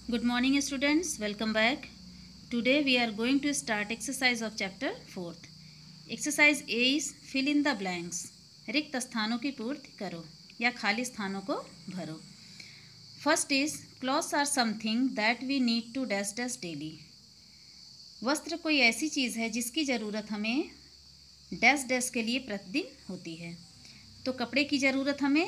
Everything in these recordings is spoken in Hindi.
Good morning students, welcome back. Today we are going to start exercise of chapter 4th. Exercise A is fill in the blanks. रिक्त स्थानों की पूर्ति करो या खाली स्थानों को भरो. First is clothes are something that we need to dash dash daily. वस्त्र कोई ऐसी चीज़ है जिसकी ज़रूरत हमें डैश डैश के लिए प्रतिदिन होती है. तो कपड़े की ज़रूरत हमें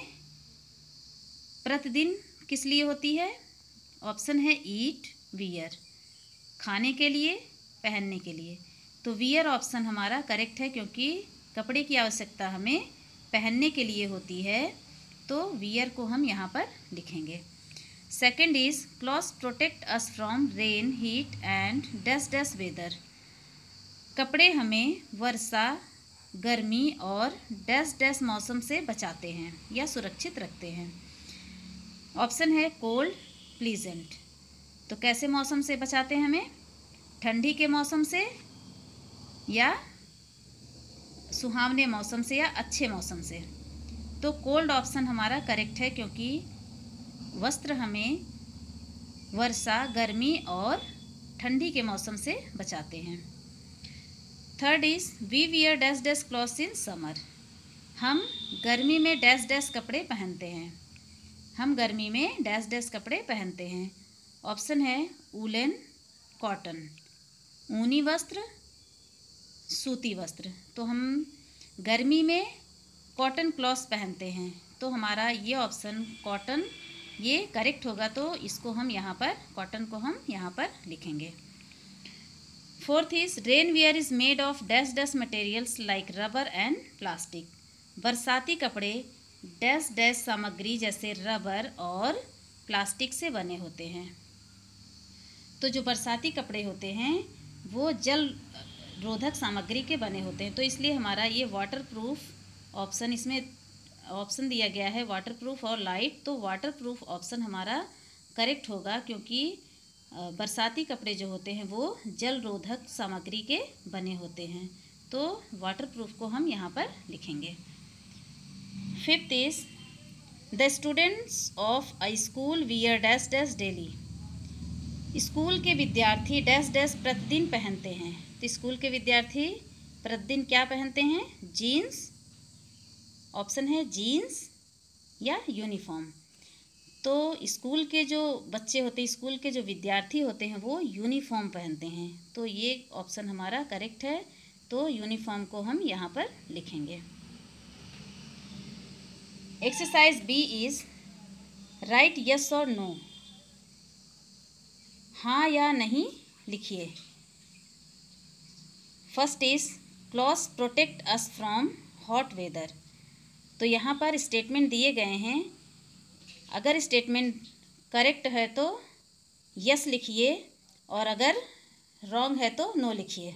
प्रतिदिन किस लिए होती है? ऑप्शन है ईट वियर, खाने के लिए, पहनने के लिए. तो वियर ऑप्शन हमारा करेक्ट है क्योंकि कपड़े की आवश्यकता हमें पहनने के लिए होती है. तो वियर को हम यहाँ पर लिखेंगे. Second is clothes protect us from rain heat and dash dash weather. कपड़े हमें वर्षा, गर्मी और डैश डैश मौसम से बचाते हैं या सुरक्षित रखते हैं. ऑप्शन है कोल्ड, प्लीजेंट. तो कैसे मौसम से बचाते हैं हमें? ठंडी के मौसम से या सुहावने मौसम से या अच्छे मौसम से. तो कोल्ड ऑप्शन हमारा करेक्ट है क्योंकि वस्त्र हमें वर्षा, गर्मी और ठंडी के मौसम से बचाते हैं. Third is we wear dash dash clothes in summer. हम गर्मी में डैश डैश कपड़े पहनते हैं. हम गर्मी में डैश डैश कपड़े पहनते हैं. ऑप्शन है वूलन, कॉटन. ऊनी वस्त्र, सूती वस्त्र. तो हम गर्मी में कॉटन क्लॉथ्स पहनते हैं. तो हमारा ये ऑप्शन कॉटन ये करेक्ट होगा. तो इसको हम यहाँ पर कॉटन को हम यहाँ पर लिखेंगे. Fourth is rain wear is made of dash dash materials like rubber and plastic. बरसाती कपड़े डैश डैश सामग्री जैसे रबर और प्लास्टिक से बने होते हैं. तो जो बरसाती कपड़े होते हैं वो जल रोधक सामग्री के बने होते हैं. तो इसलिए हमारा ये वाटर प्रूफ ऑप्शन, इसमें ऑप्शन दिया गया है वाटर प्रूफ और लाइट. तो वाटर प्रूफ ऑप्शन हमारा करेक्ट होगा क्योंकि बरसाती कपड़े जो होते हैं वो जल रोधक सामग्री के बने होते हैं. तो वाटर प्रूफ को हम यहाँ पर लिखेंगे. Fifth is the students of a school wear dash dash daily. School के विद्यार्थी डैश डैश प्रतिदिन पहनते हैं. तो स्कूल के विद्यार्थी प्रतिदिन क्या पहनते हैं? जीन्स. ऑप्शन है जीन्स या यूनिफॉर्म. तो स्कूल के जो बच्चे होते हैं, स्कूल के जो विद्यार्थी होते हैं वो यूनिफॉर्म पहनते हैं. तो ये ऑप्शन हमारा करेक्ट है. तो यूनिफॉर्म को हम यहाँ पर लिखेंगे. Exercise B is write yes और नो. हाँ या नहीं लिखिए. First is clothes protect us from hot weather. तो यहाँ पर स्टेटमेंट दिए गए हैं. अगर स्टेटमेंट करेक्ट है तो यस लिखिए और अगर रॉन्ग है तो नो लिखिए.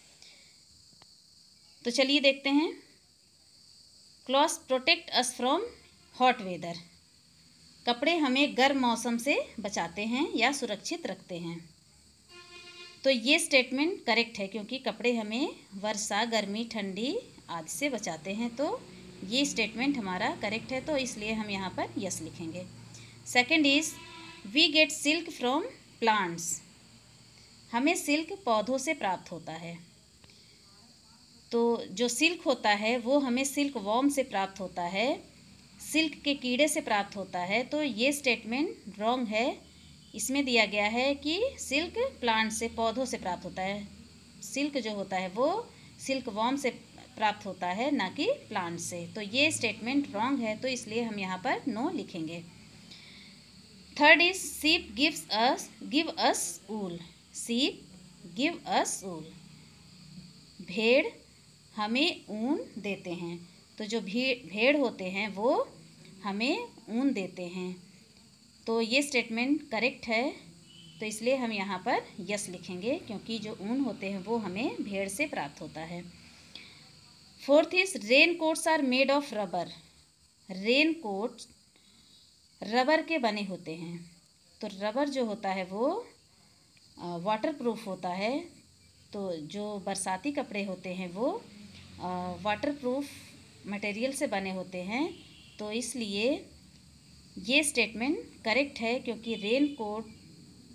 तो चलिए देखते हैं. Clothes protect us from hot weather. कपड़े हमें गर्म मौसम से बचाते हैं या सुरक्षित रखते हैं. तो ये स्टेटमेंट करेक्ट है क्योंकि कपड़े हमें वर्षा, गर्मी, ठंडी आदि से बचाते हैं. तो ये स्टेटमेंट हमारा करेक्ट है. तो इसलिए हम यहाँ पर यस लिखेंगे. Second is we get silk from plants. हमें सिल्क पौधों से प्राप्त होता है. तो जो सिल्क होता है वो हमें सिल्क वॉर्म से प्राप्त होता है, सिल्क के कीड़े से प्राप्त होता है. तो ये स्टेटमेंट रॉन्ग है. इसमें दिया गया है कि सिल्क प्लांट से, पौधों से प्राप्त होता है. सिल्क जो होता है वो सिल्क वॉर्म से प्राप्त होता है, ना कि प्लांट से. तो ये स्टेटमेंट रॉन्ग है. तो इसलिए हम यहाँ पर नो लिखेंगे. Third is sheep give us wool. Sheep give us wool. भेड़ हमें ऊन देते हैं. तो जो भेड़ होते हैं वो हमें ऊन देते हैं. तो ये स्टेटमेंट करेक्ट है. तो इसलिए हम यहाँ पर यस लिखेंगे क्योंकि जो ऊन होते हैं वो हमें भेड़ से प्राप्त होता है. Fourth is rain coats are made of rubber. Rain coat rubber के बने होते हैं. तो रबर जो होता है वो वाटर प्रूफ होता है. तो जो बरसाती कपड़े होते हैं वो वाटर प्रूफ मटेरियल से बने होते हैं. तो इसलिए ये स्टेटमेंट करेक्ट है क्योंकि रेन कोट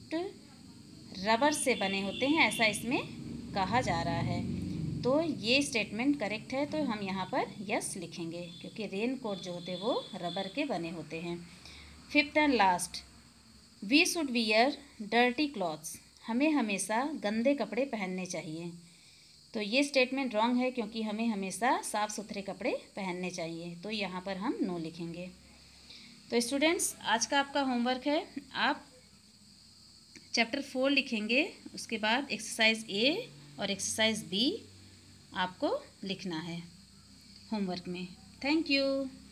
गिफ्ट रबर से बने होते हैं, ऐसा इसमें कहा जा रहा है। तो ये स्टेटमेंट करेक्ट है, तो हम यहाँ पर यस लिखेंगे क्योंकि रेन कोट जो होते हैं वो रबर के बने होते हैं। Fifth and last, we should wear dirty clothes, हमें हमेशा गंदे कपड़े पहनने चाहिए। तो ये स्टेटमेंट रॉन्ग है क्योंकि हमें हमेशा साफ़ सुथरे कपड़े पहनने चाहिए, तो यहाँ पर हम नो लिखेंगे। तो स्टूडेंट्स, आज का आपका होमवर्क है, आप चैप्टर 4 लिखेंगे, उसके बाद एक्सरसाइज ए और एक्सरसाइज बी आपको लिखना है होमवर्क में। Thank you.